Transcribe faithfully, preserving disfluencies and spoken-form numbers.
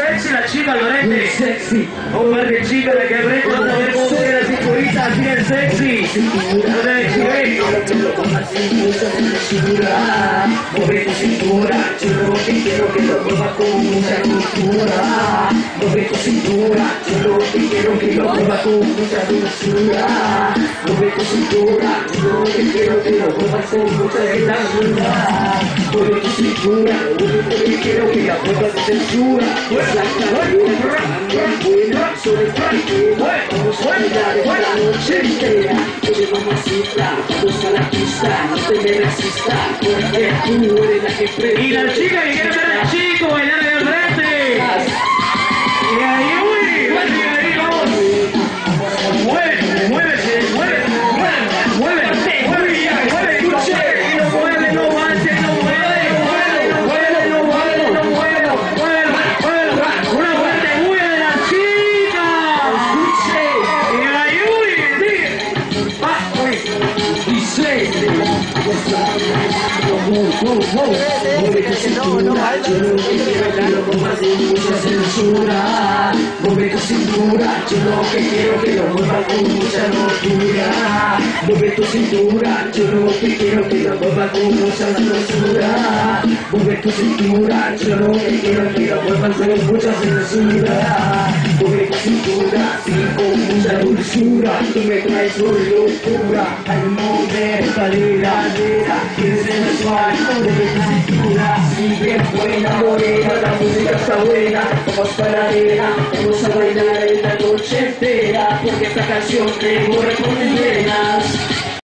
sexy la chica al Muy frente. sexy. Un par de chicas de que al frente, vamos a ver cómo queda la cinturita así de sexy. No te exhibe. Mueve tu cintura, yo lo que quiero que lo muevas con mucha dulzura. Mueve tu cintura, yo lo que quiero que lo muevas con mucha dulzura. Mueve tu cintura, yo lo que quiero que lo muevas con mucha dulzura. Mueve tu cintura, yo lo que quiero que la muevas con censura. Pues la sobre el parque, vamos a bailar esta noche entera. Oye mamacita, vamos a la pista, no te me resistas, porque tú eres la que prende. Y la chica que quiere ver al chico bailar en el frente. Y ahí, uy, y ahí vamos. Mueve, muévese, mueve, mueve, mueve, mueve, mueve, escuche. Y no mueve, no avance, no mueve, no mueve, no mueve, no mueve, no mueve, mueve, mueve. Una fuerte bulla de la chica. Escuche, Y ahí, uy, sí. Va, uy. dice, mueve tu cintura, yo lo que quiero que lo muevas con mucha censura. Mueve tu cintura, yo lo que quiero que lo muevas con mucha locura. Mueve tu cintura, yo lo que quiero que lo muevas con mucha censura. Mueve tu cintura, yo lo que quiero que lo muevas con mucha censura. Mueve tu cintura, sí, con mucha dulzura. Tú me traes por locura, al mover, cadera, cadera, que sensual. Mueve tu cintura, sí, bien buena, morena, la música está buena. Vamos para la arena, vamos a bailar en la noche entera, porque esta canción te corre por mis venas.